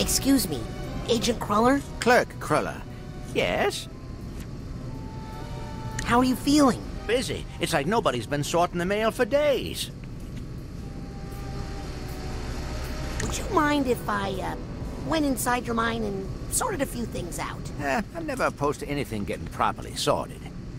Excuse me, Agent Cruller? Clerk Cruller. Yes? How are you feeling? Busy. It's like nobody's been sorting the mail for days. Would you mind if I, went inside your mind and sorted a few things out? I'm never opposed to anything getting properly sorted.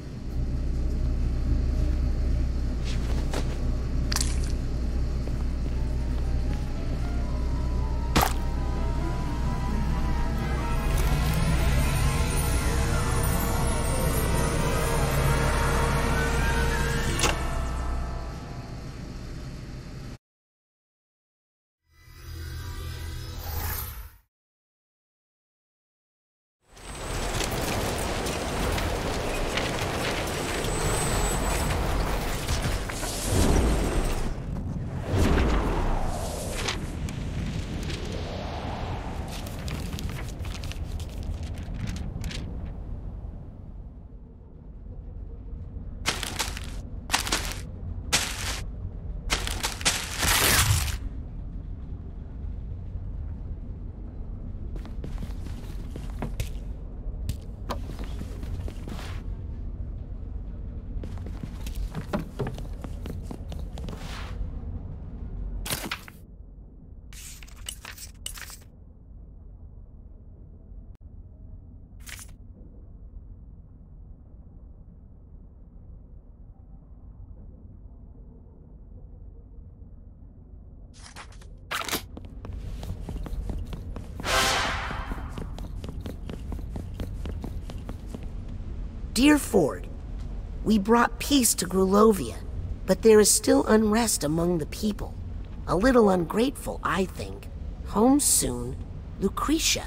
Dear Ford, we brought peace to Grulovia, but there is still unrest among the people. A little ungrateful, I think. Home soon, Lucretia.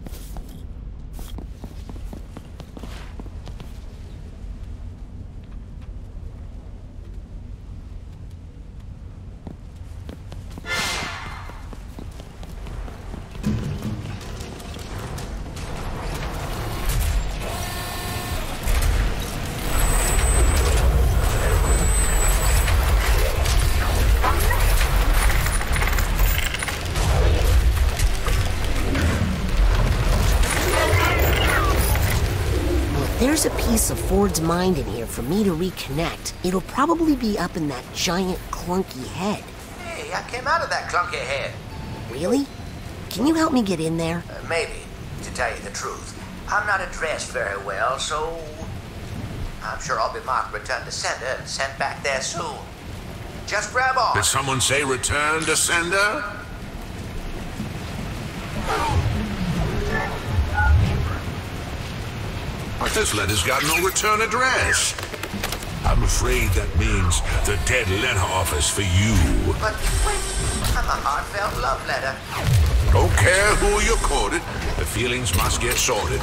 There's a piece of Ford's mind in here for me to reconnect. It'll probably be up in that giant clunky head. Hey, I came out of that clunky head. Really? Can you help me get in there? Maybe, to tell you the truth. I'm not addressed very well, so I'm sure I'll be marked return to sender and sent back there soon. Just grab on. Did someone say return to sender? But this letter's got no return address. I'm afraid that means the dead letter office for you. But wait, I'm a heartfelt love letter. Don't care who you quoted, the feelings must get sorted.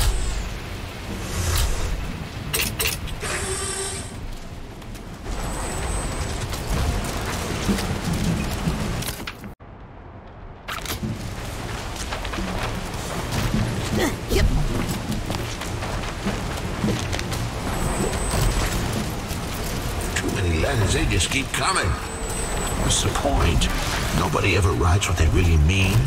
Yep. Too many letters, they just keep coming. What's the point? Nobody ever writes what they really mean.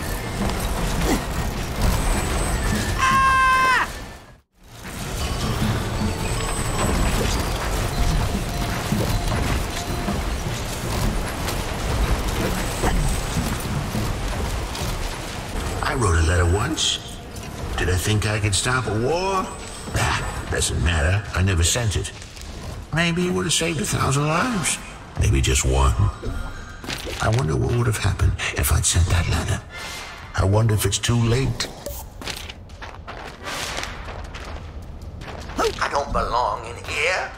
I wrote a letter once. Did I think I could stop a war? Ah, doesn't matter. I never sent it. Maybe it would have saved 1,000 lives. Maybe just one. I wonder what would have happened if I'd sent that letter. I wonder if it's too late. I don't belong in here.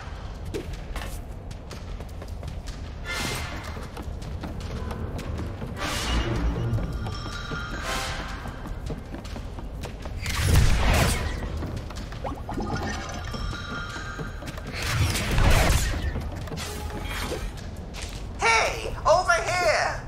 Hey, over here!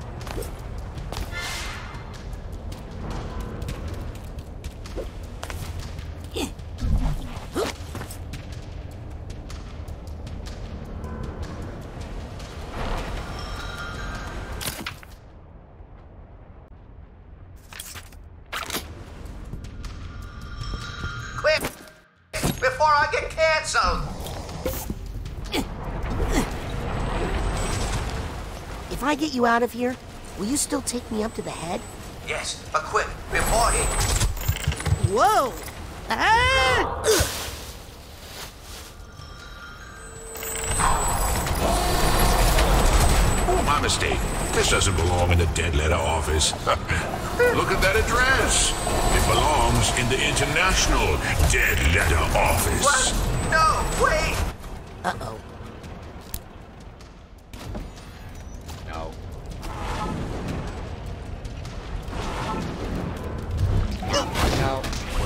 canceled. If I get you out of here, will you still take me up to the head? Yes, but quick, before he... Whoa! Ah! Oh, my mistake. This doesn't belong in the dead letter office. Look at that address. It belongs in the International Dead Letter Office. What? No, wait! Uh-oh. No. No.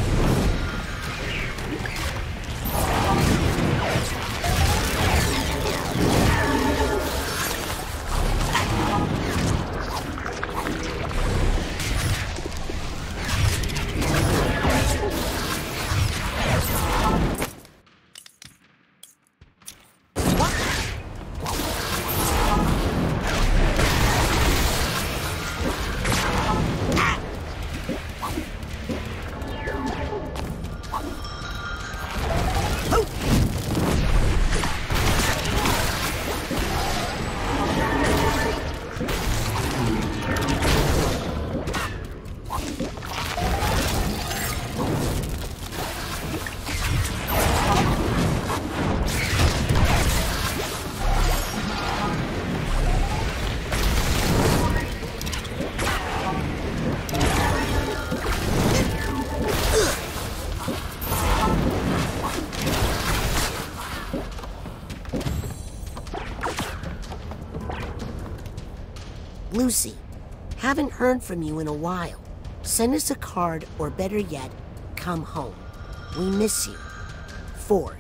Lucy, haven't heard from you in a while. Send us a card, or better yet, come home. We miss you. Ford.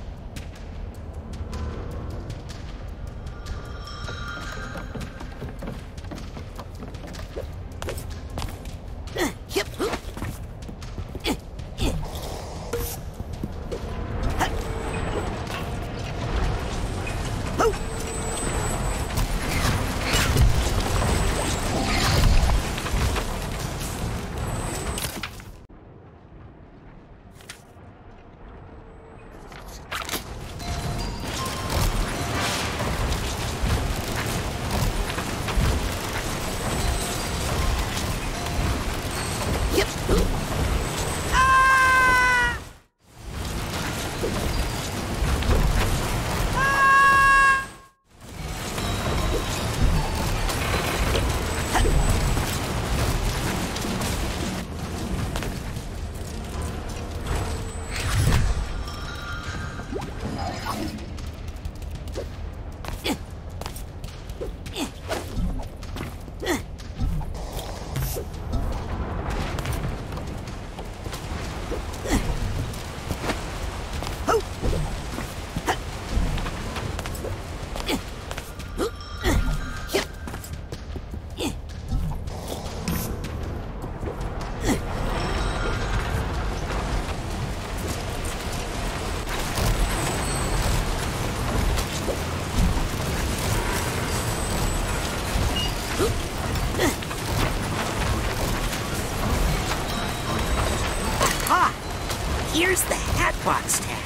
Here's the Hatbox tag.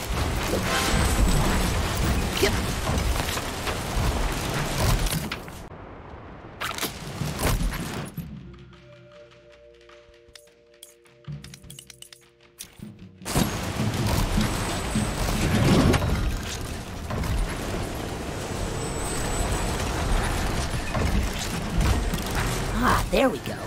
Yep. Ah, there we go.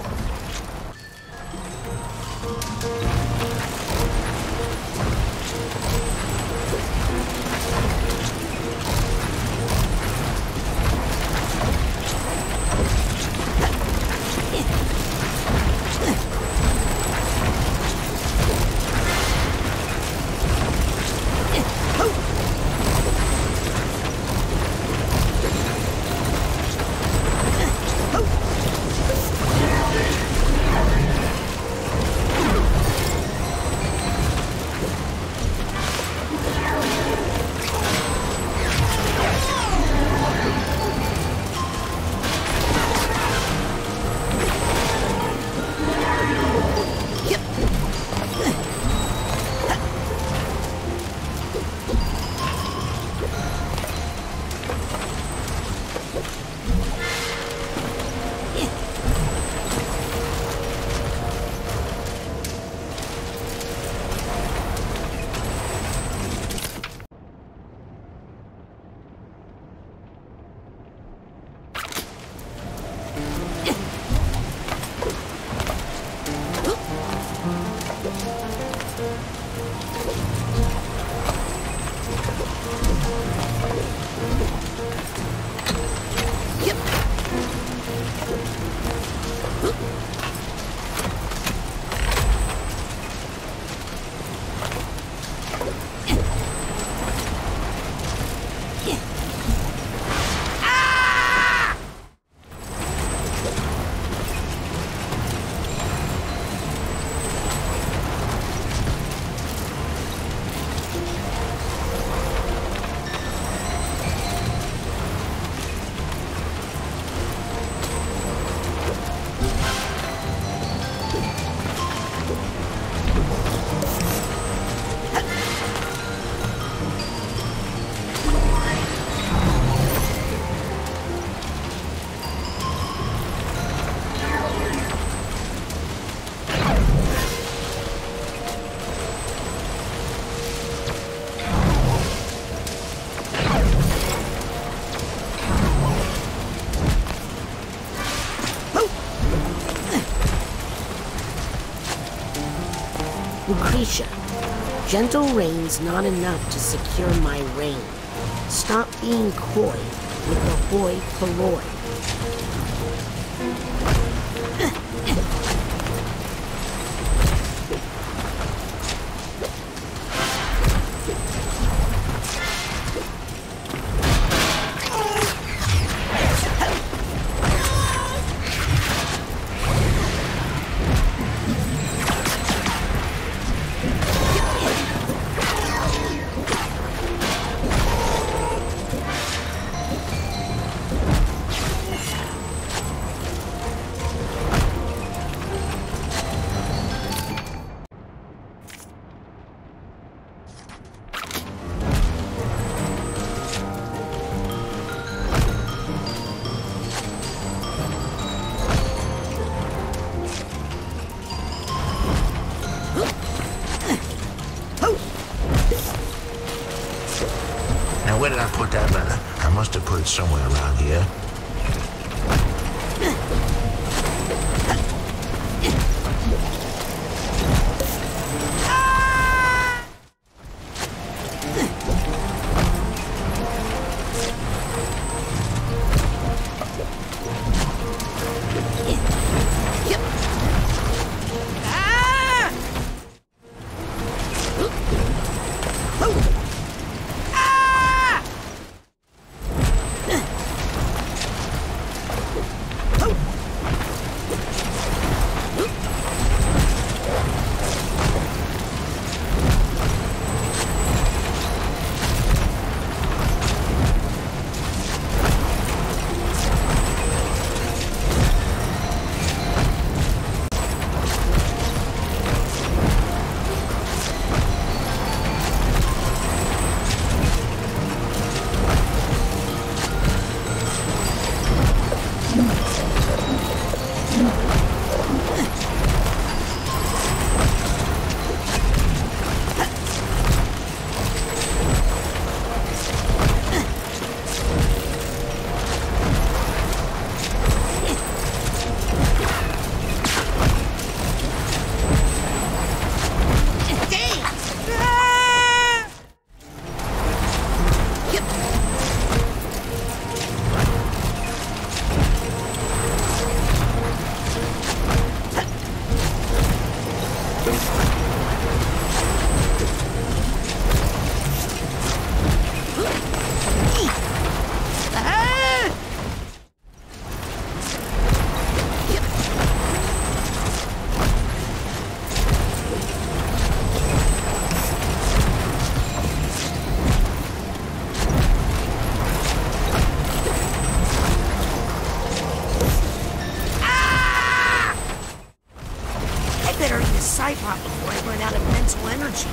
Tisha, gentle rain's not enough to secure my reign. Stop being coy with the hoi polloi. Now, where did I put that letter? I must have put it somewhere around here. Side pop before I run out of mental energy.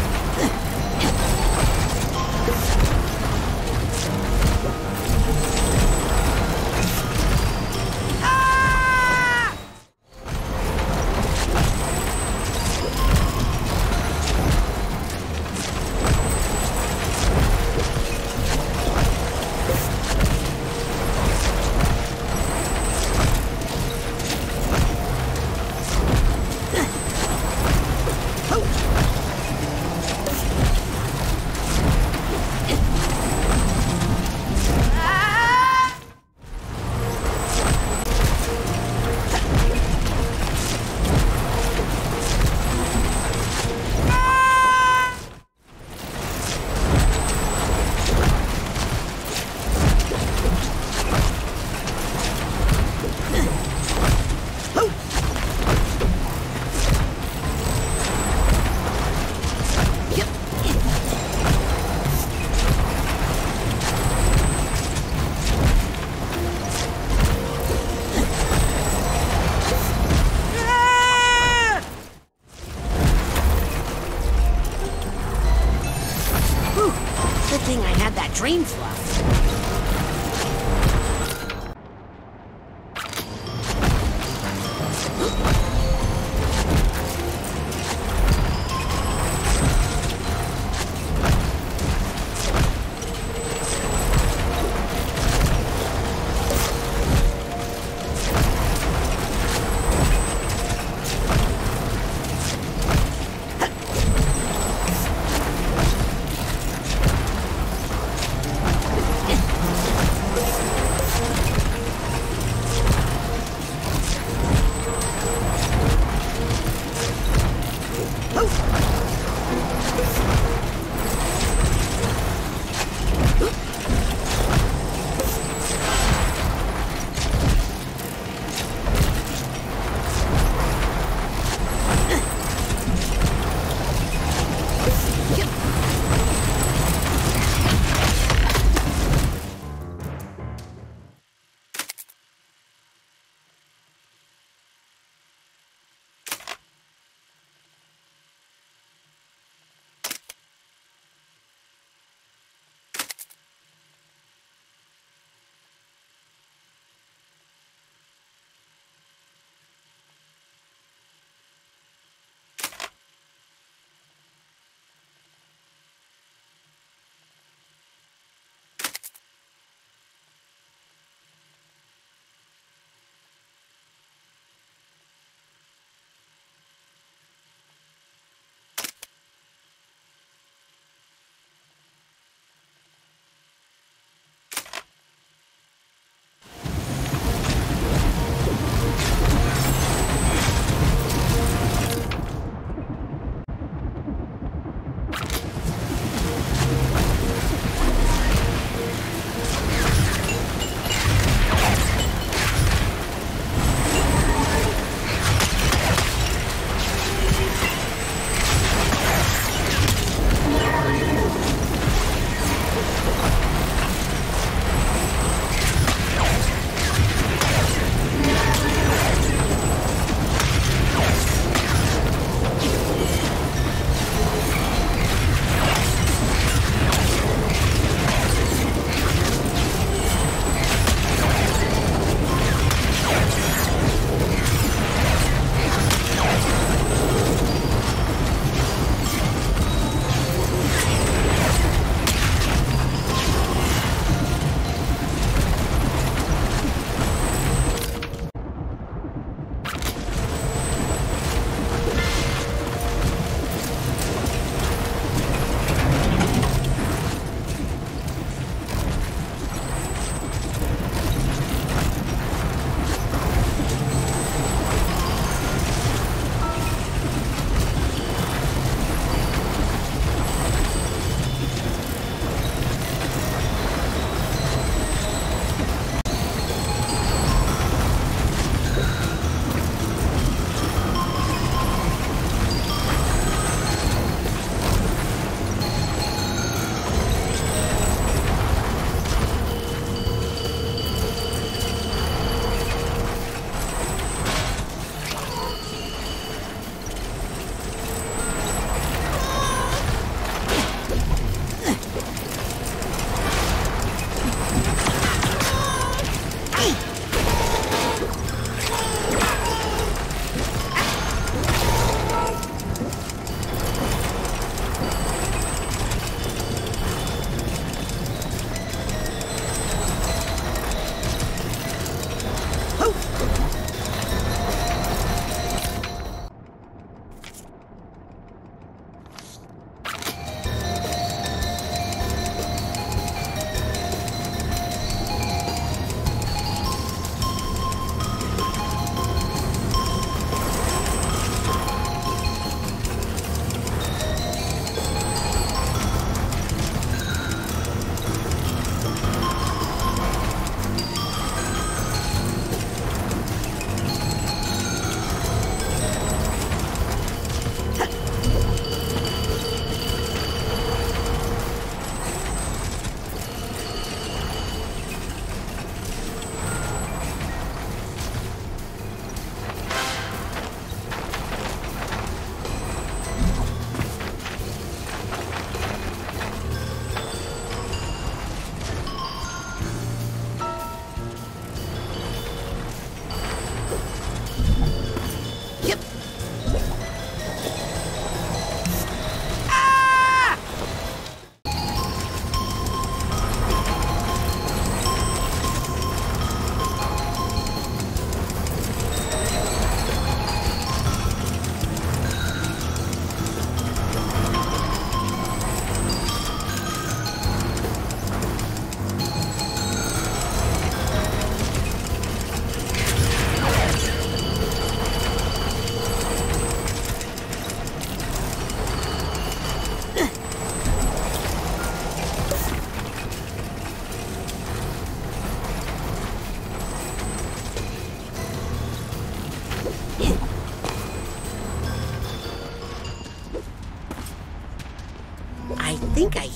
Good thing I had that dream fluff.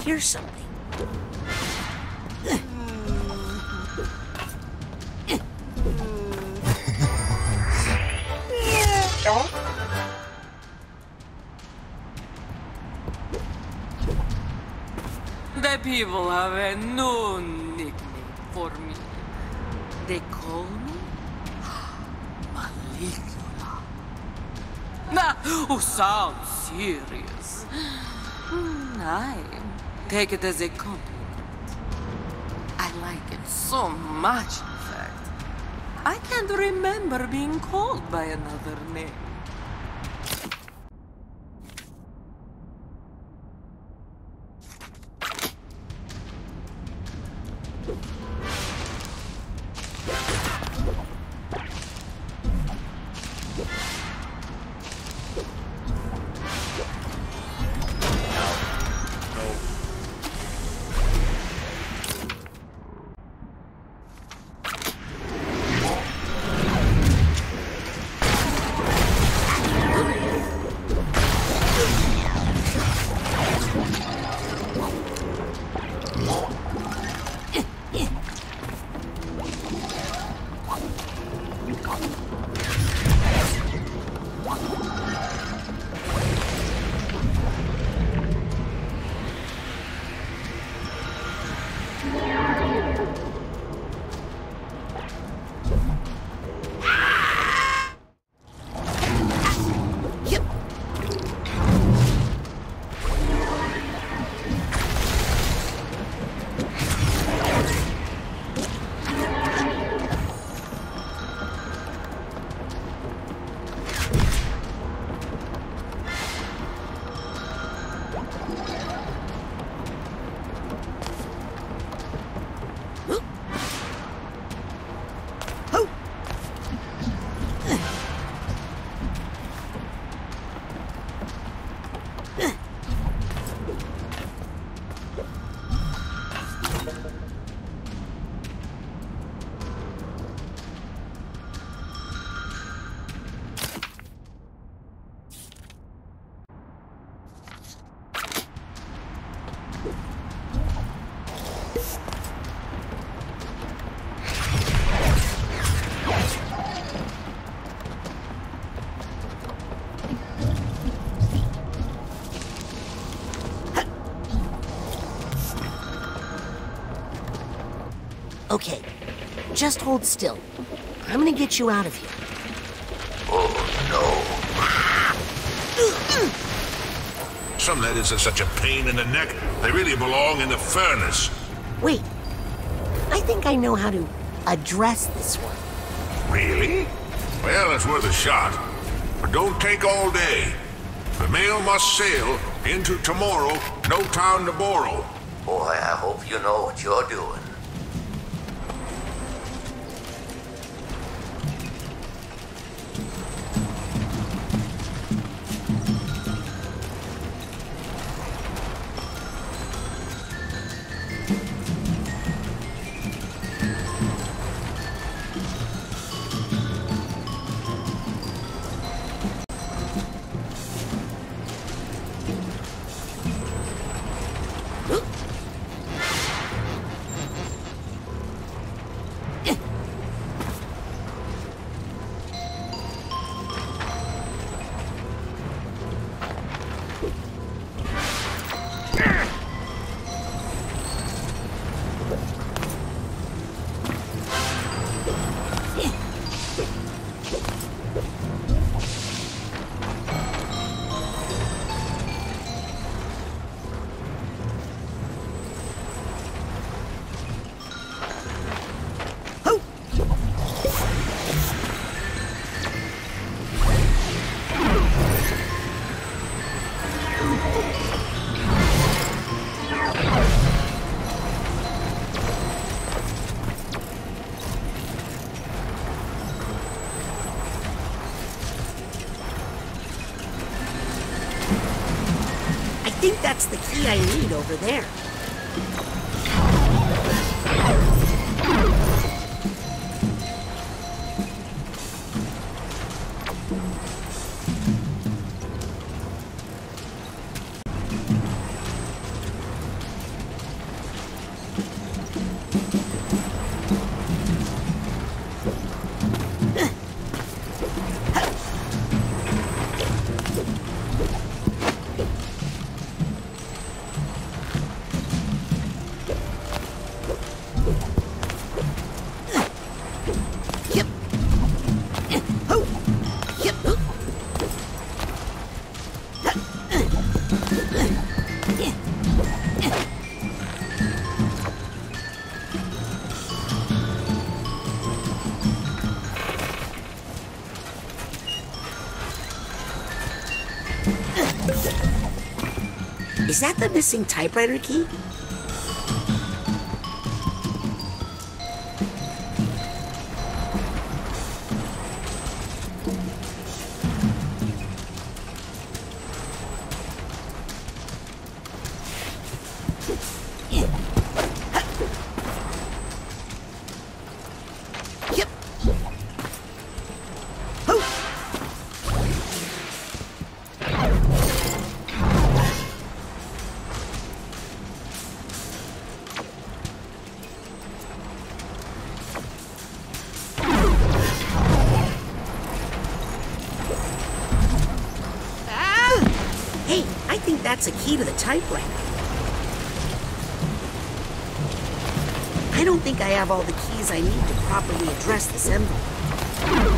hear something. The people have a new nickname for me. They call me Maligula. Nah, who sounds serious. I take it as a compliment. I like it so much, in fact. I can't remember being called by another name. Okay, just hold still. I'm gonna get you out of here. Oh, Some letters are such a pain in the neck, they really belong in the furnace. Wait, I think I know how to address this one. Really? Well, it's worth a shot. But don't take all day. The mail must sail into tomorrow, no town to borrow. boy, I hope you know what you're doing. I think that's the key I need over there. Is that the missing typewriter key? Hey, I think that's a key to the typewriter. I don't think I have all the keys I need to properly address this envelope.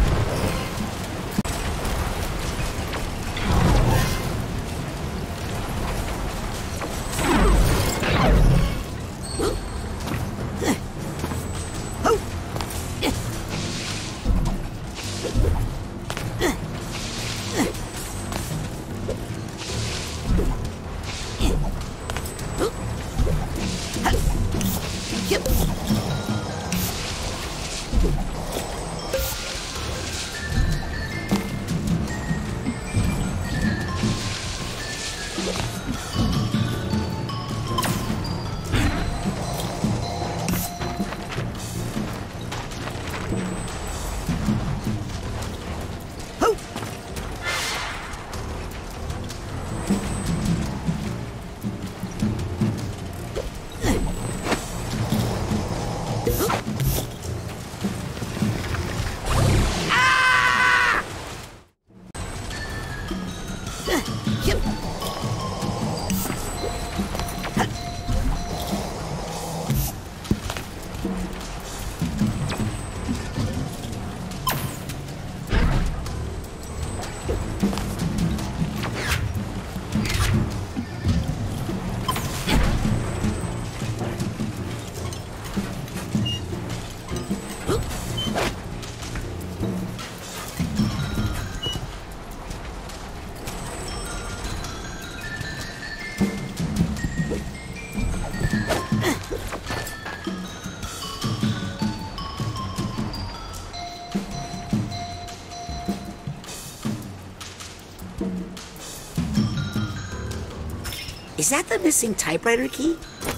Is that the missing typewriter key?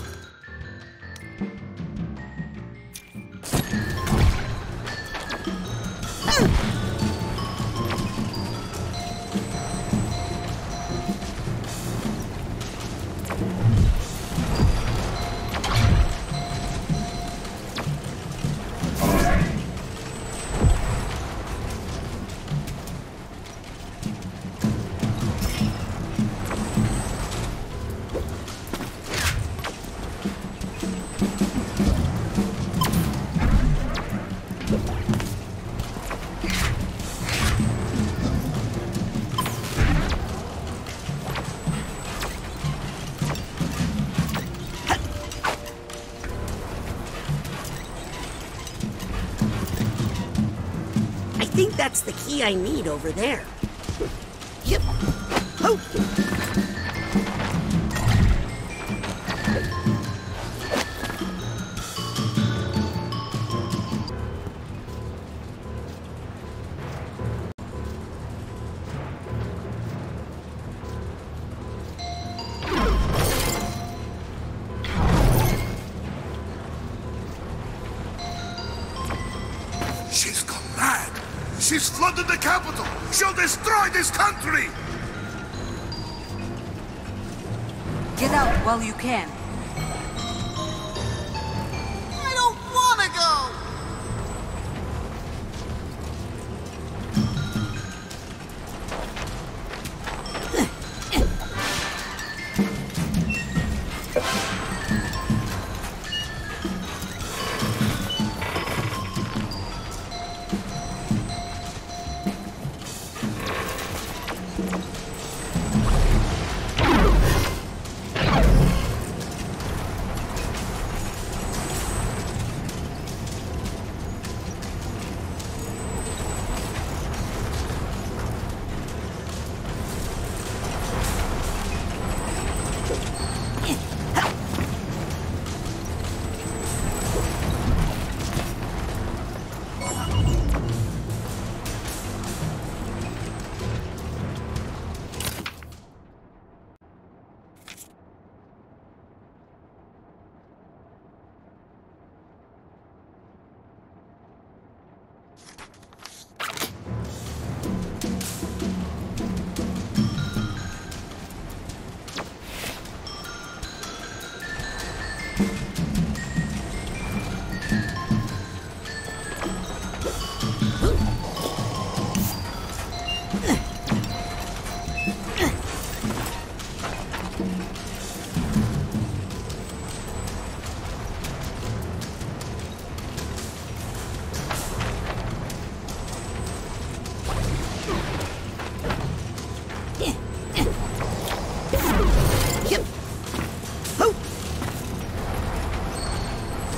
I think that's the key I need over there. Yep. Oh. She's gone mad. She's flooded the capital. She'll destroy this country. Get out while you can. I don't want to go.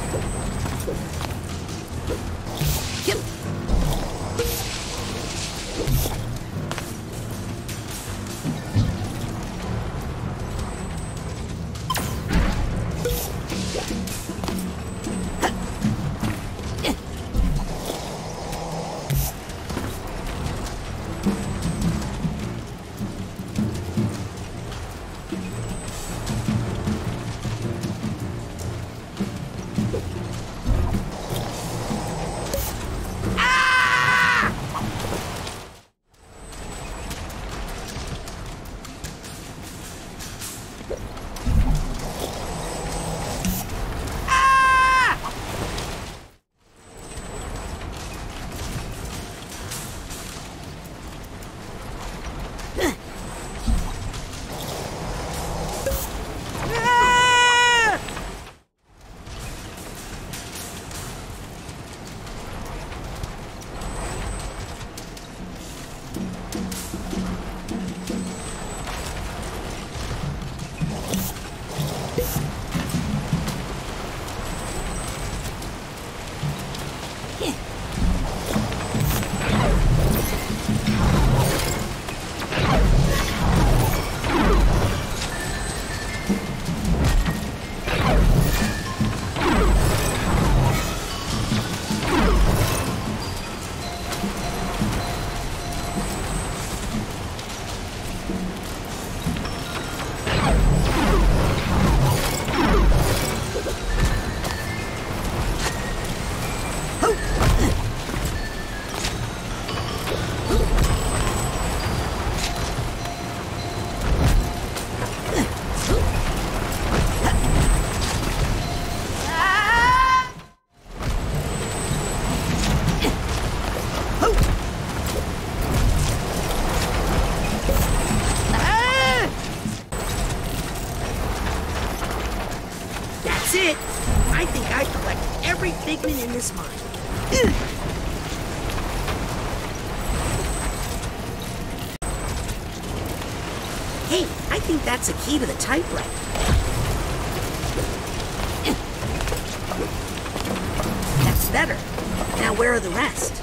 Yep. That's it. I think I collected every figment in this mine. Hey, I think that's a key to the typewriter. That's better. Now where are the rest?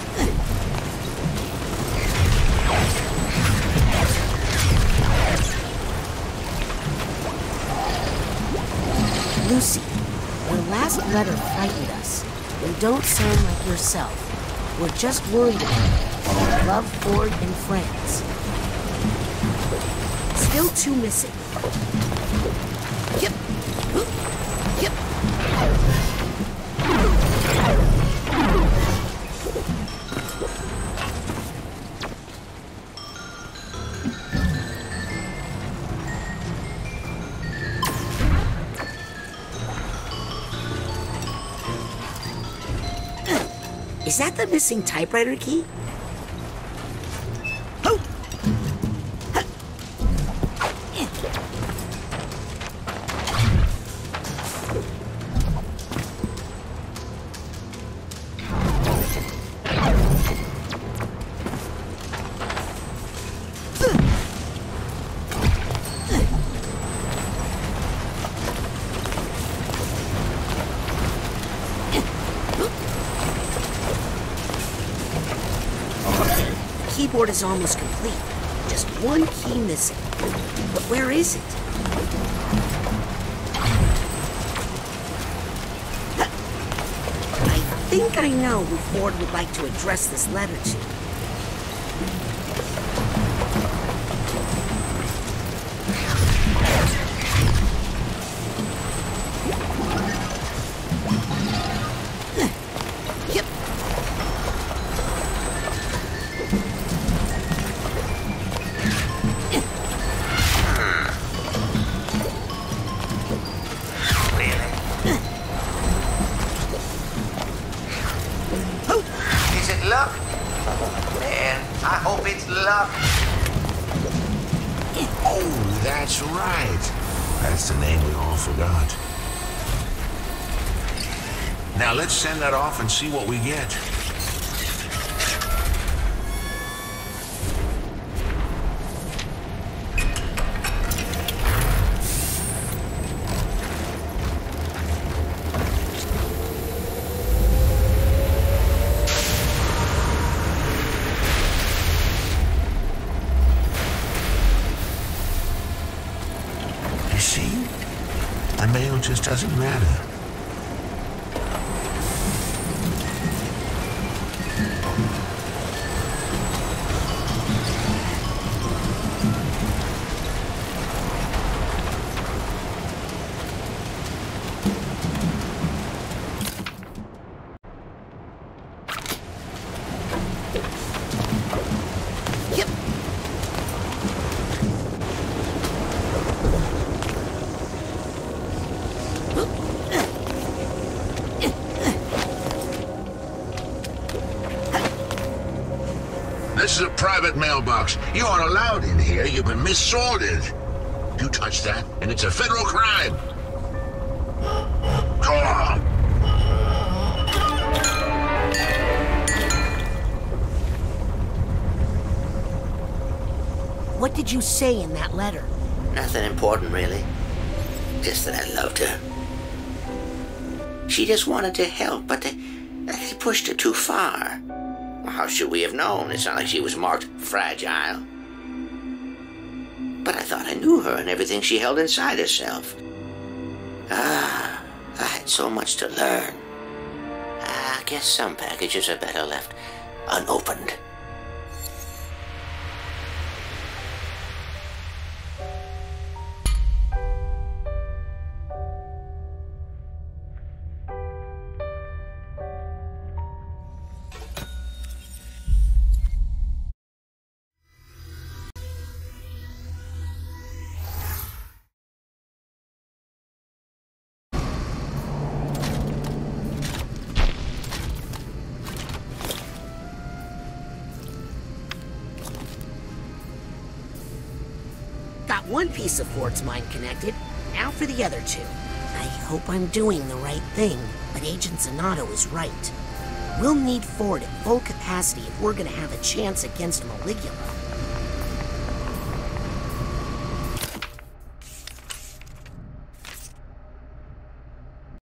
Lucy, your last letter frightened us. You don't sound like yourself. We're just worried about you. Love, Ford, and friends. Still two missing. Yep. Yep. Is that the missing typewriter key? The keyboard is almost complete. Just one key missing. But where is it? I think I know who Ford would like to address this letter to. Luck? Man, I hope it's luck. Oh, that's right. That's the name we all forgot. Now let's send that off and see what we get. just doesn't matter. This is a private mailbox. You aren't allowed in here. You've been missorted. You touch that, and it's a federal crime. Go on. What did you say in that letter? Nothing important, really. Just that I loved her. She just wanted to help, but they pushed her too far. How should we have known? It's not like she was marked fragile. But I thought I knew her and everything she held inside herself. I had so much to learn. I guess some packages are better left unopened. Got one piece of Ford's mind connected. Now for the other two. I hope I'm doing the right thing, but Agent Zanotto is right. We'll need Ford at full capacity if we're gonna have a chance against Maligula.